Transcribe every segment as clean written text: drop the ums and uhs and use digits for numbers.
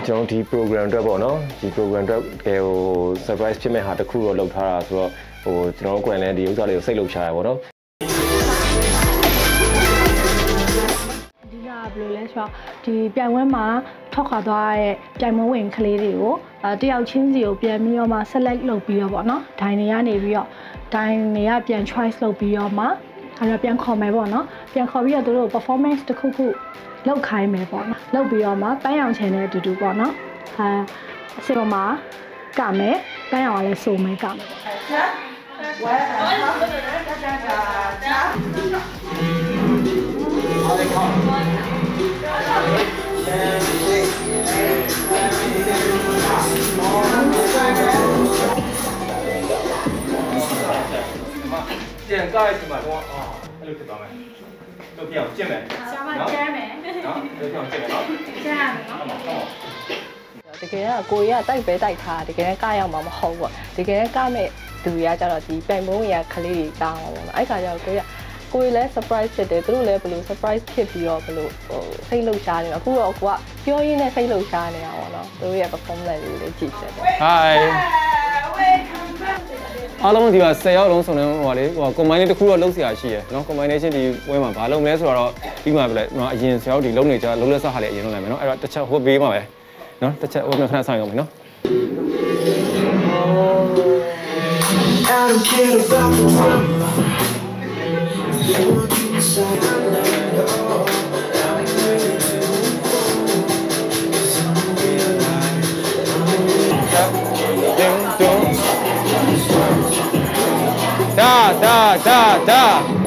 ကျွန်တော်ဒီ program အတွက်ပေါ့နော်ဒီ program အတွက်ဟို surprise ဖြစ်မဲ့ဟာတစ်ခုတော့လုပ်ထားတာဆိုတော့ဟိုကျွန်တော်တို့ကိုယ်လည်းဒီဥစ္စာလေးကိုစိတ်လှုပ်ရှားရပါတော့ဒီကဘယ်လိုလဲဆိုတော့ဒီပြိုင်ပွဲမှာထောက်ခါသွားတဲ့ပြိုင်ပွဲဝင်ကလေးတွေကိုတယောက်ချင်းစီကိုပြန်ပြီးတော့မှ select လုပ်ပြီးတော့ပေါ့နော်ဒိုင်တွေကနေပြီးတော့ဒိုင်တွေကပြန် choice လုပ်ပြီးတော့မှအဲ့တော့ပြန်ခေါ်မယ်ပေါ့နော်ပြန်ခေါ်ပြီးတော့သူတို့ performance တစ်ခုခုလောက်ခိုင်းမယ်ပေါ့နော်လောက်ပြီးတော့မှပန်းရောင်ချင်တဲ့အတူတူပေါ့နော်အစစ်ပေါ်မှာကမယ်ပန်းရောင်ကလည်းစုံမယ်ကမယ်ပြန်ကားရစီမှာတော့အဲ့လိုဖြစ်သွားမယ်တို့ပြောင်းကျင့်မယ်ဆရာမကျမ်းမယ်နော်တို့ပြောင်းကျင့်မယ်နော်ကျမ်းရမယ်နော်ဟုတ်ပါတကယ်ကကိုကြီးကတိုက်ပဲတိုက်ထားတကယ်ကရောက်မှာမဟုတ်ဘူးတကယ်ကမဲ့သူတွေကကြတော့ဒီပြိုင်ပုံးရကလေးတွေကောင်းအောင်ပေါ့နော်အဲ့ခါကျတော့ကိုကြီးလည်း surprise ဖြစ်တယ်သူတို့လည်းဘယ်လို surprise ဖြစ်ပြီးတော့ဘယ်လိုစိတ်လှုပ်ရှားနေအခုတော့ကိုကပြောရင်းနဲ့စိတ်လှုပ်ရှားနေတာပေါ့နော်သူတို့ရဲ့ performance လေးတွေကြည့်ချက်တယ် Hi အားလုံးဒီမှာ10ယောက်လုံးစုံနေဟိုပါလေဟို combine လေးတစ်ခုတော့လုံးစရာရှိရယ်နော် combination ဒီပွဲမှာဘာလုံးမလဲဆိုတော့ပြီးမှပဲလေနော်အရင်10ယောက်ဒီလုံးနေကြလုံးလက်ဆော့ဟာလေအရင်လုံးလိုက်မယ်နော်အဲ့တော့တစ်ချက်ဟိုဘေးမှာပဲနော်တစ်ချက်ဟိုခဏဆောင်ရုံပဲနော် I don't care about the drama. Da.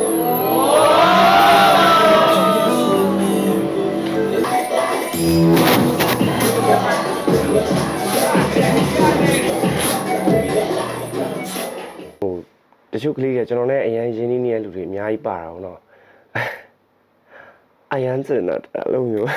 တချို့ကလေးကကျွန်တော်နဲ့အရန်ရင်းနှီးနေတဲ့လူတွေအများကြီးပါတာပေါ့နော်အရန်စင်တော့အလုံးမျိုး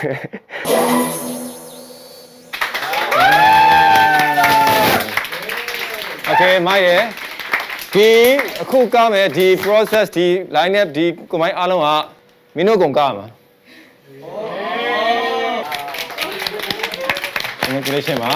โอเคမိုက်ရယ်ဒီအခုကားမယ်ဒီ process ဒီ line up ဒီ combine အားလုံးကမင်းတို့ကုန်ကားမှာ Congratulations ပါ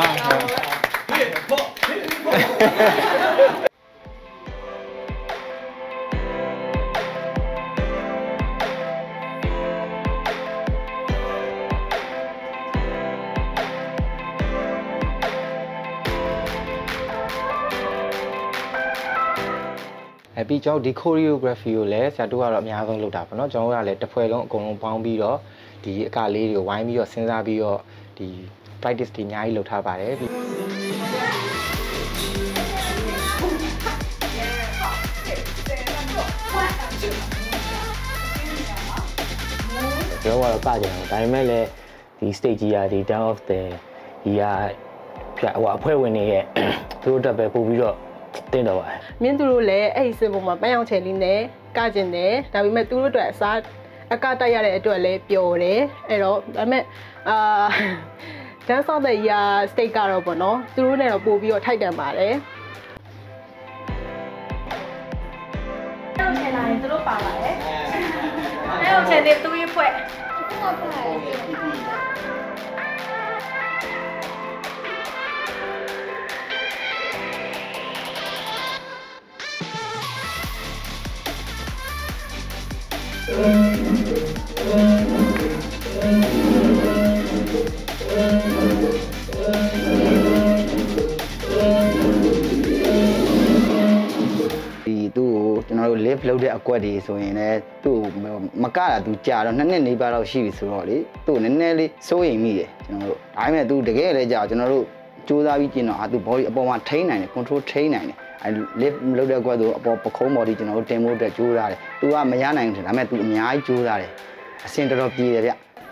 ပြီးကျွန်တော်ဒီ choreography ကိုလည်းဆရာတို့ကတော့အများဆုံးလုပ်တာပေါ့နော်ကျွန်တော်ကလည်းတစ်ဖွဲ့လုံးအကုန်လုံးပေါင်းပြီးတော့ဒီအကလေးတွေကိုဝိုင်းပြီးတော့စဉ်းစားပြီးတော့ဒီ practice တွေအများကြီးလုပ်ထားပါတယ်ကျွန်တော်ကတော့ကကြတယ်ဒါပေမဲ့လည်းဒီ stage ကြီးရာဒီ down of the ဒီကဟိုအဖွဲ့ဝင်တွေရဲ့သူတို့တက်ပဲပို့ပြီးတော့တင်တော့ပါတယ်မင်းတို့လည်းအဲ့ဒီစင်ပေါ်မှာပန်းရောင်ချယ်လေးနဲ့ကကျင်တယ်ဒါပေမဲ့သူတို့အတွက်အစားအကတိုက်ရတဲ့အတွက်လည်းပျော်တယ်အဲ့တော့ဒါပေမဲ့dance of the year state ကတော့ပေါ့နော်သူတို့နဲ့တော့ပို့ပြီးတော့ထိုက်တန်ပါတယ်အဲ့တော့ချယ်လာရင်သူတို့ပါပါတယ်အဲ့တော့ချယ်နေသူ့ရဲ့ဖွဲ့ဟုတ်ပါဒီသူ့ကိုကျွန်တော်တို့ live လုပ်တဲ့အကွက်တွေဆိုရင်လည်းသူ့မကတာသူကြာတော့2နှစ်နေပါတော့ရှိပြီဆိုတော့လေသူ့နည်းနည်းလေးစိုးရိမ်မိတယ်ကျွန်တော်တို့ဒါပေမဲ့သူတကယ်လည်းကြာကျွန်တော်တို့စူးစမ်းပြီးကျင်တော့သူ body အပေါ်မှာထိန်းနိုင်တယ် control ထိန်းနိုင်တယ်အဲ live လုပ်တဲ့အကွက်ဆိုအပေါ်ပခုံး body ကျွန်တော်တို့တင်ဖို့အတွက်ကြိုးစားတယ်သူကမရနိုင်ဘူးဒါပေမဲ့သူအများကြီးကြိုးစားတယ်အဆင်တော်ပြေတယ်ဗျ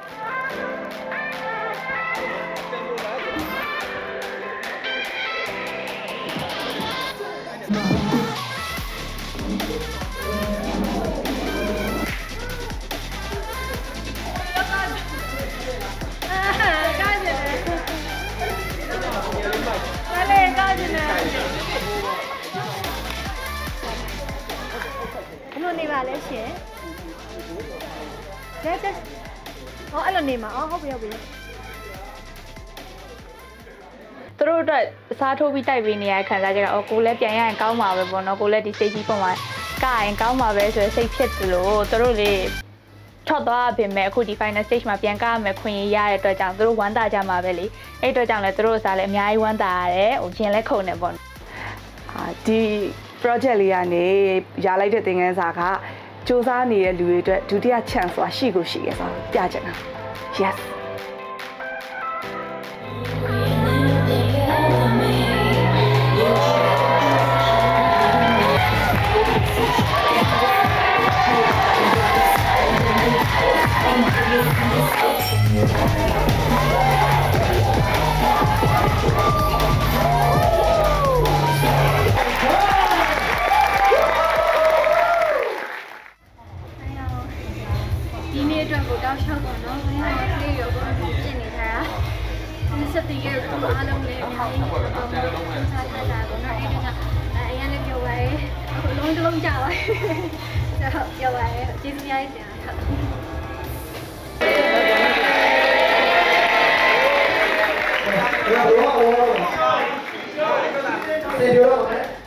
နေပါလဲရှင်။လက်ဟောအဲ့လိုနေမှာဟုတ်ပြီသူတို့အတွက်စားထိုးပြီးတိုက်ပေးနေရခံစားချက်ကိုလည်းပြန်ရရင်ကောင်းမှာပဲပေါ့နော်ကိုလည်းဒီ stage ကြီးပုံမှာကရင်ကောင်းမှာပဲဆိုရယ်စိတ်ဖြစ်တယ်လို့သူတို့လေးထောက်သွားပြင်မဲ့အခုဒီ final stage မှာပြန်ကားမယ်ခွင့်ရတဲ့အတွက်ကြောင့်သူတို့ဝမ်းသာကြမှာပဲလေအဲ့အတွက်ကြောင့်လည်းသူတို့စားလည်းအများကြီးဝမ်းသာရတယ်ဟိုရင်လည်းခုန်နေပေါ့ဒီ project လေးကနေရလိုက်တဲ့သင်ခန်းစာကစူးစမ်းနေတဲ့လူတွေအတွက်ဒုတိယ chance ဆိုတာရှိကိုရှိရဲဆိုတော့ပြချင်တာ yes ဒီနေ့အတွက်ကိုတောက်လျှောက်ပါတော့။ဒီနေ့ကလေးရောဘုန်းကြီးပြင်နေထားတာ။ဒီစက်တီရဲ့ကိုအားလုံးလေးအများကြီးတော့စားထားတာပေါ့နော်။အဲ့ဒါကအရင်လည်းပြောပါရဲ့။အခုလုံးတစ်လုံးကြာပါရဲ့။ဆိုတော့ပြောပါရဲ့။ကျေးဇူးများတင်ပါတယ်။对。